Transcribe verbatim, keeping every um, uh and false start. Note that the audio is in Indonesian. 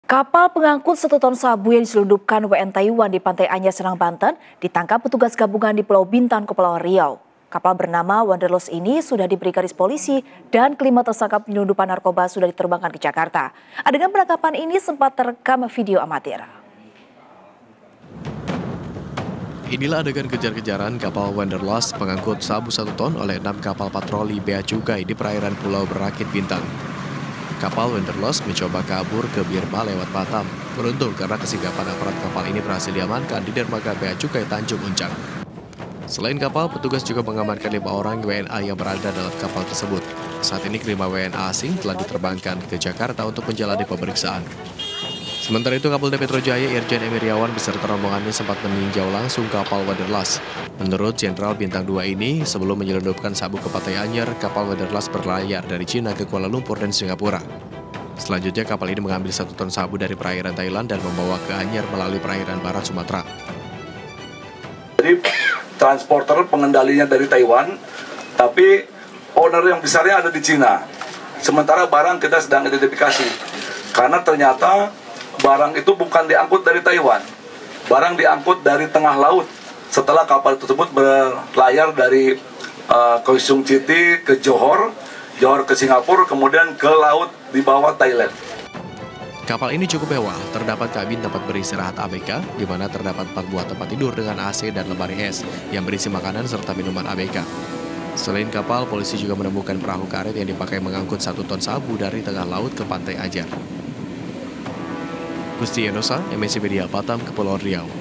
Kapal pengangkut satu ton sabu yang diselundupkan W N Taiwan di Pantai Anyar, Serang, Banten ditangkap petugas gabungan di Pulau Bintan, Kepulauan Riau. Kapal bernama Wanderlust ini sudah diberi garis polisi dan kelima tersangka penyelundupan narkoba sudah diterbangkan ke Jakarta. Adegan penangkapan ini sempat terekam video amatir. Inilah adegan kejar-kejaran kapal Wanderlust pengangkut sabu satu ton oleh enam kapal patroli Bea Cukai di perairan Pulau Berakit, Bintan. Kapal Wanderlust mencoba kabur ke Birma lewat Batam. Beruntung karena kesigapan aparat kapal ini berhasil diamankan di dermaga Bea Cukai Tanjung Uncang. Selain kapal, petugas juga mengamankan lima orang W N A yang berada dalam kapal tersebut. Saat ini kelima W N A asing telah diterbangkan ke Jakarta untuk menjalani pemeriksaan. Sementara itu, Kapolda Metro Jaya Irjen M. Iriawan beserta rombongannya sempat meninjau langsung kapal Wanderlust. Menurut Jenderal Bintang dua ini, sebelum menyelundupkan sabu ke Pantai Anyar, kapal Wanderlust berlayar dari Cina ke Kuala Lumpur dan Singapura. Selanjutnya, kapal ini mengambil satu ton sabu dari perairan Thailand dan membawa ke Anyar melalui perairan barat Sumatera. Jadi, transporter pengendalinya dari Taiwan, tapi owner yang besarnya ada di Cina. Sementara barang kita sedang identifikasi, karena ternyata barang itu bukan diangkut dari Taiwan, barang diangkut dari tengah laut setelah kapal tersebut berlayar dari uh, Koisung City ke Johor, Johor ke Singapura, kemudian ke laut di bawah Thailand. Kapal ini cukup mewah, terdapat kabin tempat beristirahat A B K, di mana terdapat empat buah tempat tidur dengan A C dan lemari es yang berisi makanan serta minuman A B K. Selain kapal, polisi juga menemukan perahu karet yang dipakai mengangkut satu ton sabu dari tengah laut ke Pantai Anyar. Gusti Enosa, M S C Media Batam, Kepulauan Riau.